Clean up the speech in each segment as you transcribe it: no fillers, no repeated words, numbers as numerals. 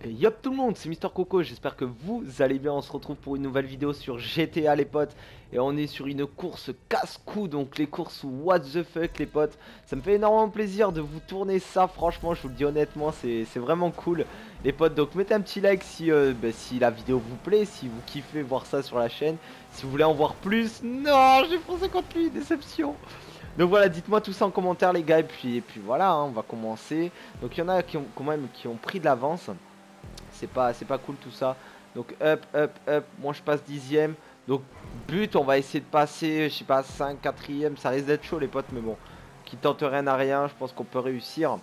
Yop tout le monde, c'est Mister Coco, j'espère que vous allez bien. On se retrouve pour une nouvelle vidéo sur GTA les potes. Et on est sur une course casse-cou, donc les courses what the fuck les potes. Ça me fait énormément plaisir de vous tourner ça, franchement je vous le dis honnêtement, c'est vraiment cool les potes. Donc mettez un petit like si la vidéo vous plaît, si vous kiffez voir ça sur la chaîne. Si vous voulez en voir plus, non j'ai foncé contre lui, déception. Donc voilà, dites-moi tout ça en commentaire les gars, et puis voilà, hein, on va commencer. Donc il y en a qui ont quand même qui ont pris de l'avance. C'est pas cool tout ça. Donc up, moi je passe 10ème. Donc but, on va essayer de passer, je sais pas, 5, 4ème. Ça risque d'être chaud les potes, mais bon, qui tente rien à rien, je pense qu'on peut réussir.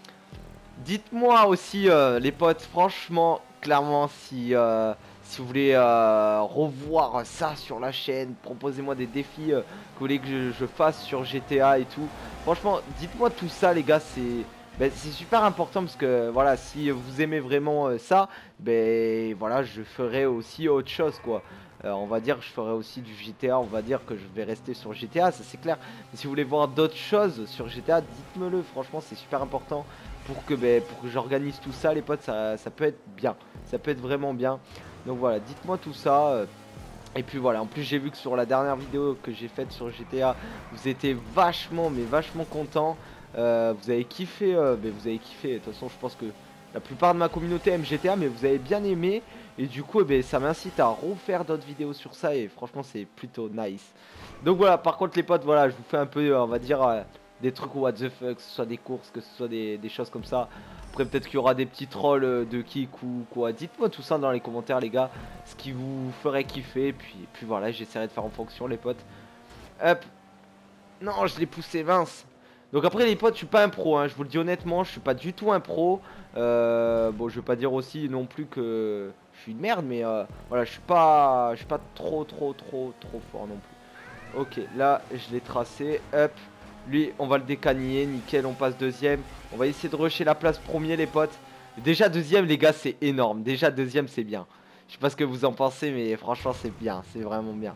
Dites-moi aussi les potes, franchement, clairement, si vous voulez revoir ça sur la chaîne, proposez-moi des défis que vous voulez que je fasse sur GTA et tout. Franchement, dites-moi tout ça les gars, c'est super important parce que voilà, si vous aimez vraiment ça, ben voilà, je ferai aussi autre chose quoi. On va dire que je ferai aussi du GTA, on va dire que je vais rester sur GTA, ça c'est clair. Mais si vous voulez voir d'autres choses sur GTA, dites-me-le, franchement c'est super important pour que j'organise tout ça les potes, ça peut être bien, ça peut être vraiment bien. Donc voilà, dites-moi tout ça. Et puis voilà, en plus j'ai vu que sur la dernière vidéo que j'ai faite sur GTA, vous étiez vachement, mais vachement content. Vous avez kiffé, mais vous avez kiffé. De toute façon, je pense que la plupart de ma communauté aime GTA, mais vous avez bien aimé. Et du coup, ça m'incite à refaire d'autres vidéos sur ça. Et franchement, c'est plutôt nice. Donc voilà, par contre, les potes, voilà, je vous fais un peu, on va dire, des trucs what the fuck, que ce soit des courses, que ce soit des choses comme ça. Après, peut-être qu'il y aura des petits trolls de kick ou quoi. Dites-moi tout ça dans les commentaires, les gars. Ce qui vous ferait kiffer. Puis voilà, j'essaierai de faire en fonction, les potes. Hop. Non, je l'ai poussé, mince. Donc après les potes, je suis pas un pro, hein, je vous le dis honnêtement, je suis pas du tout un pro. Bon, je veux pas dire aussi non plus que je suis une merde, mais voilà, je suis pas trop fort non plus. Ok, là, je l'ai tracé, hop. Lui, on va le décaniller, nickel, on passe deuxième. On va essayer de rusher la place premier, les potes. Déjà deuxième, les gars, c'est énorme. Déjà deuxième, c'est bien. Je sais pas ce que vous en pensez, mais franchement, c'est bien, c'est vraiment bien.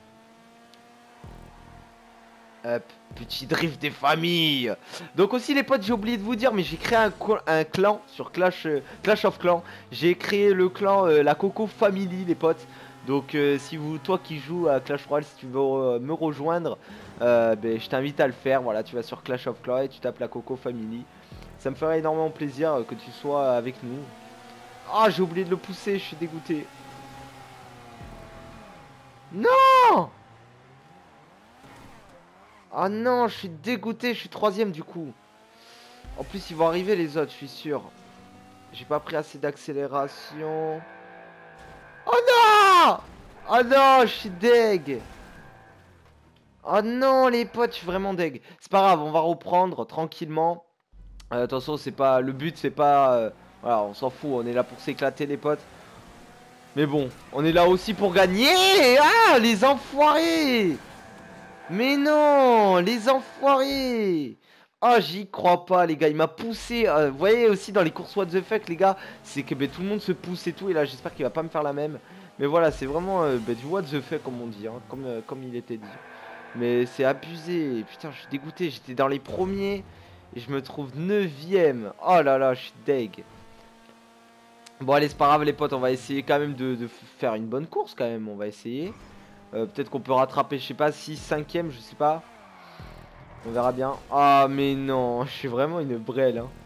Hop, petit drift des familles. Donc aussi les potes, j'ai oublié de vous dire, mais j'ai créé un clan sur Clash of Clans. J'ai créé le clan la Coco Family les potes. Donc si toi qui joues à Clash Royale, si tu veux me rejoindre, je t'invite à le faire. Voilà, tu vas sur Clash of Clans et tu tapes la Coco Family. Ça me ferait énormément plaisir que tu sois avec nous. Ah, j'ai oublié de le pousser, je suis dégoûté. Non! Ah non, je suis dégoûté, je suis troisième du coup. En plus, ils vont arriver les autres, je suis sûr. J'ai pas pris assez d'accélération. Oh non! Oh non, je suis deg. Oh non, les potes, je suis vraiment deg. C'est pas grave, on va reprendre tranquillement. Attention, c'est pas le but, c'est pas voilà, on s'en fout, on est là pour s'éclater les potes. Mais bon, on est là aussi pour gagner. Ah, les enfoirés! Mais non, les enfoirés! Oh, j'y crois pas, les gars. Il m'a poussé. Vous voyez aussi dans les courses what the fuck, les gars, c'est que tout le monde se pousse et tout. Et là, j'espère qu'il va pas me faire la même. Mais voilà, c'est vraiment du what the fuck, comme on dit, hein, comme il était dit. Mais c'est abusé. Putain, je suis dégoûté. J'étais dans les premiers et je me trouve 9ème. Oh là là, je suis deg. Bon, allez, c'est pas grave, les potes. On va essayer quand même de faire une bonne course, quand même. On va essayer. Peut-être qu'on peut rattraper, je sais pas, 6, 5ème, je sais pas. On verra bien. Ah mais non, je suis vraiment une brêle hein.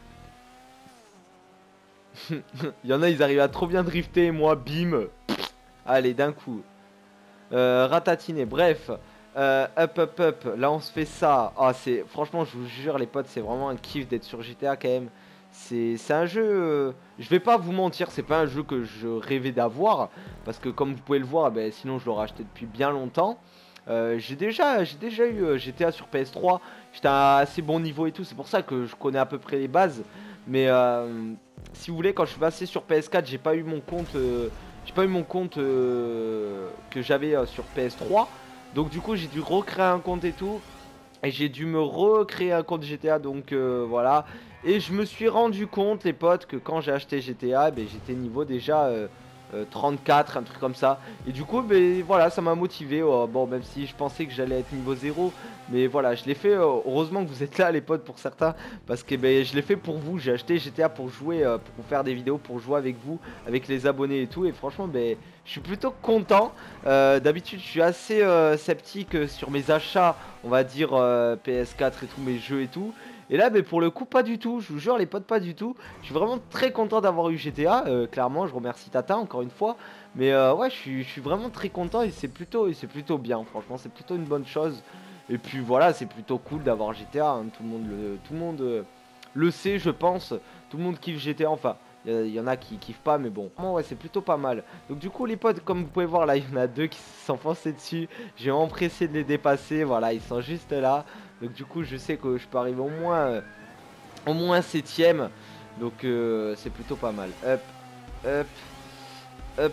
Il y en a, ils arrivent à trop bien drifter et moi, bim. Allez, d'un coup. Ratatiner, bref. Up. Là, on se fait ça. Ah, c'est... Franchement, je vous jure, les potes, c'est vraiment un kiff d'être sur GTA quand même. C'est un jeu... je vais pas vous mentir, c'est pas un jeu que je rêvais d'avoir. Parce que comme vous pouvez le voir, sinon je l'aurais acheté depuis bien longtemps. J'ai déjà eu GTA sur PS3. J'étais à un assez bon niveau et tout. C'est pour ça que je connais à peu près les bases. Mais si vous voulez, quand je suis passé sur PS4, j'ai pas eu mon compte. J'ai pas eu mon compte que j'avais sur PS3. Donc du coup, j'ai dû recréer un compte et tout. Et j'ai dû me recréer un compte GTA. Donc voilà. Et je me suis rendu compte, les potes, que quand j'ai acheté GTA, j'étais niveau déjà 34, un truc comme ça. Et du coup, ben, voilà, ça m'a motivé. Bon, même si je pensais que j'allais être niveau 0. Mais voilà, je l'ai fait. Heureusement que vous êtes là, les potes, pour certains. Parce que ben, je l'ai fait pour vous. J'ai acheté GTA pour jouer, pour faire des vidéos, pour jouer avec vous, avec les abonnés et tout. Et franchement, ben, je suis plutôt content. D'habitude, je suis assez sceptique sur mes achats, on va dire PS4 et tous mes jeux et tout. Et là, mais pour le coup, pas du tout. Je vous jure, les potes, pas du tout. Je suis vraiment très content d'avoir eu GTA. Clairement, je remercie Tata encore une fois. Mais ouais, je suis vraiment très content et c'est plutôt bien. Franchement, c'est plutôt une bonne chose. Et puis voilà, c'est plutôt cool d'avoir GTA. Hein. Tout le monde le sait, je pense. Tout le monde kiffe GTA. Enfin, il y en a qui kiffent pas, mais bon. Ouais, c'est plutôt pas mal. Donc du coup, les potes, comme vous pouvez voir là, il y en a deux qui s'enfonçaient dessus. J'ai empressé de les dépasser. Voilà, ils sont juste là. Donc du coup, je sais que je peux arriver au moins 7ème. Donc c'est plutôt pas mal. Hop, hop, hop.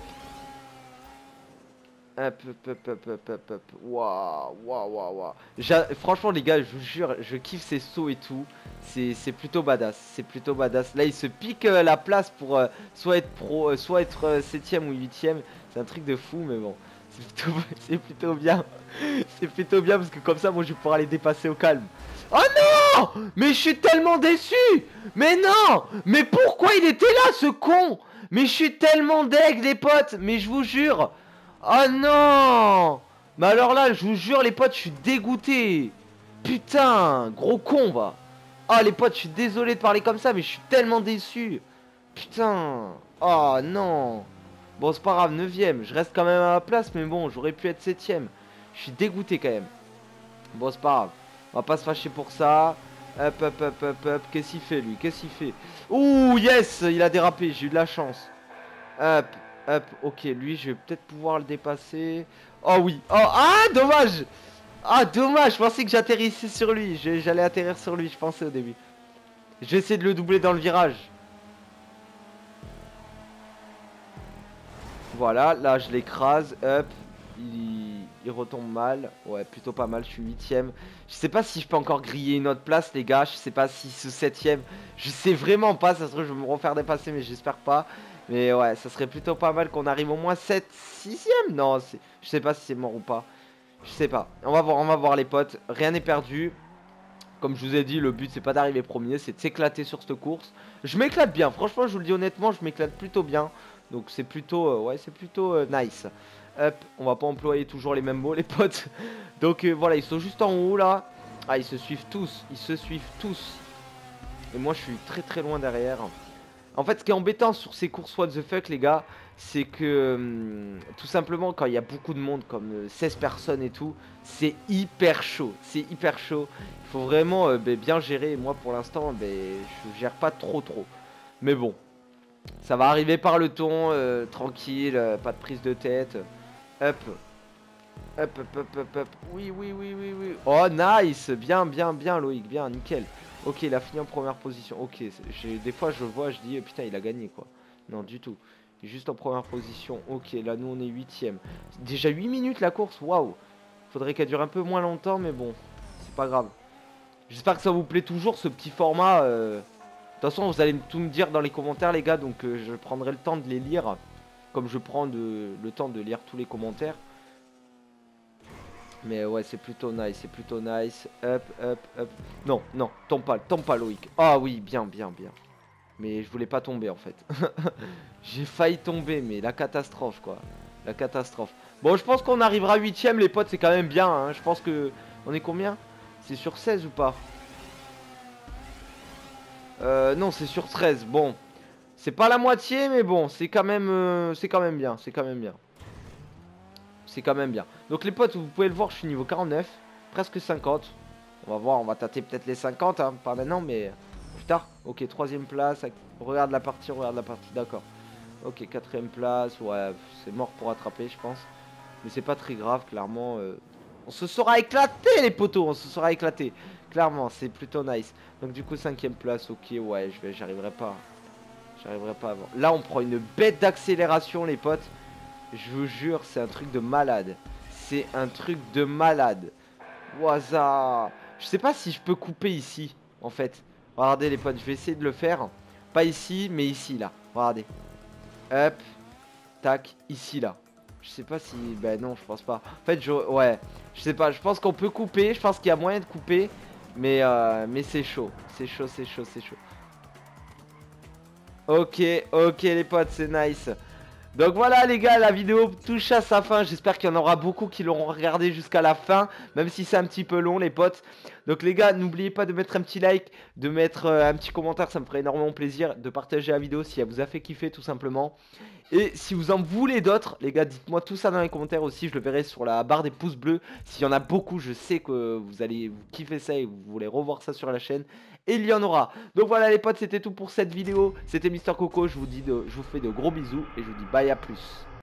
Hop, hop, hop, hop, hop, hop, hop. Waouh, waouh, waouh, waouh. Franchement, les gars, je vous jure, je kiffe ces sauts et tout. C'est plutôt badass. C'est plutôt badass. Là, il se pique la place pour soit être pro, soit être 7ème ou 8ème. C'est un truc de fou, mais bon. C'est plutôt bien. C'est plutôt bien parce que comme ça, moi, je vais pouvoir les dépasser au calme. Oh non! Mais je suis tellement déçu! Mais non! Mais pourquoi il était là, ce con? Mais je suis tellement deg, les potes! Mais je vous jure! Oh non! Mais alors là, je vous jure, les potes, je suis dégoûté! Putain! Gros con, va! Oh, les potes, je suis désolé de parler comme ça, mais je suis tellement déçu! Putain! Oh non! Bon, c'est pas grave, 9ème. Je reste quand même à ma place, mais bon, j'aurais pu être 7ème. Je suis dégoûté quand même. Bon, c'est pas grave. On va pas se fâcher pour ça. Hop, hop, hop, hop, hop. Qu'est-ce qu'il fait, lui? Qu'est-ce qu'il fait? Ouh, yes! Il a dérapé. J'ai eu de la chance. Hop, hop. Ok, lui, je vais peut-être pouvoir le dépasser. Oh oui. Oh, ah, dommage! Ah, dommage. Je pensais que j'atterrissais sur lui. J'allais atterrir sur lui, je pensais au début. Je vais essayer de le doubler dans le virage. Voilà, là, je l'écrase. Hop. Il retombe mal. Ouais, plutôt pas mal. Je suis 8ème. Je sais pas si je peux encore griller une autre place, les gars. Je sais pas si ce 7ème. Je sais vraiment pas. Ça se trouve, je vais me refaire dépasser, mais j'espère pas. Mais ouais, ça serait plutôt pas mal qu'on arrive au moins 7, 6ème. Non, je sais pas si c'est mort ou pas. Je sais pas. On va voir les potes. Rien n'est perdu. Comme je vous ai dit, le but c'est pas d'arriver premier, c'est de s'éclater sur cette course. Je m'éclate bien. Franchement, je vous le dis honnêtement, je m'éclate plutôt bien. Donc c'est plutôt, ouais, c'est plutôt nice. Hop, on va pas employer toujours les mêmes mots, les potes. Donc voilà, ils sont juste en haut là. Ah, ils se suivent tous. Ils se suivent tous. Et moi, je suis très très loin derrière. En fait, ce qui est embêtant sur ces courses what the fuck, les gars, c'est que tout simplement, quand il y a beaucoup de monde, comme 16 personnes et tout, c'est hyper chaud. C'est hyper chaud. Il faut vraiment bien gérer. Et moi, pour l'instant, je gère pas trop. Mais bon, ça va arriver par le ton, tranquille, pas de prise de tête. Hop. Hop, hop, hop, hop, hop. Oui, oui, oui, oui, oui. Oh, nice. Bien, bien, bien, Loïc. Bien, nickel. Ok, il a fini en première position. Ok, des fois, je vois, je dis, putain, il a gagné, quoi. Non, du tout. Juste en première position. Ok, là, nous, on est 8ème. Déjà 8 minutes, la course. Waouh. Faudrait qu'elle dure un peu moins longtemps, mais bon. C'est pas grave. J'espère que ça vous plaît toujours, ce petit format. De toute façon, vous allez tout me dire dans les commentaires, les gars. Donc, je prendrai le temps de les lire. Comme je prends le temps de lire tous les commentaires. Mais ouais, c'est plutôt nice, c'est plutôt nice. Hop, hop, hop. Non, non, tombe pas Loïc. Ah oui, bien, bien, bien. Mais je voulais pas tomber en fait. J'ai failli tomber, mais la catastrophe quoi. La catastrophe. Bon, je pense qu'on arrivera 8ème, les potes, c'est quand même bien. Hein. Je pense que... On est combien? C'est sur 16 ou pas? Non, c'est sur 13. Bon. C'est pas la moitié, mais bon, c'est quand même bien. C'est quand même bien. C'est quand même bien. Donc les potes, vous pouvez le voir, je suis niveau 49. Presque 50. On va voir, on va tâter peut-être les 50, hein, pas maintenant, mais plus tard. Ok, 3ème place. Regarde la partie, d'accord. Ok, 4ème place. Ouais, c'est mort pour attraper, je pense. Mais c'est pas très grave, clairement. On se sera éclaté, les potos. On se sera éclaté. Clairement, c'est plutôt nice. Donc du coup, 5ème place. Ok, ouais, j'arriverai pas. J'arriverai pas avant. Là, on prend une bête d'accélération, les potes. Je vous jure, c'est un truc de malade. C'est un truc de malade. Waza. Je sais pas si je peux couper ici, en fait. Regardez les potes, je vais essayer de le faire. Pas ici, mais ici, là. Regardez. Hop. tac, ici là. Je sais pas si... Ben non, je pense pas. En fait, ouais, je sais pas, je pense qu'on peut couper, je pense qu'il y a moyen de couper. Mais c'est chaud, c'est chaud, c'est chaud, c'est chaud. Ok, ok les potes, c'est nice. Donc voilà les gars, la vidéo touche à sa fin. J'espère qu'il y en aura beaucoup qui l'auront regardé jusqu'à la fin, même si c'est un petit peu long les potes. Donc les gars, n'oubliez pas de mettre un petit like, de mettre un petit commentaire, ça me ferait énormément plaisir. De partager la vidéo si elle vous a fait kiffer tout simplement. Et si vous en voulez d'autres, les gars, dites-moi tout ça dans les commentaires aussi. Je le verrai sur la barre des pouces bleus. S'il y en a beaucoup, je sais que vous allez vous kiffer ça et vous voulez revoir ça sur la chaîne. Et il y en aura. Donc voilà les potes, c'était tout pour cette vidéo. C'était Mister Coco. Je vous fais de gros bisous et je vous dis bye, à plus.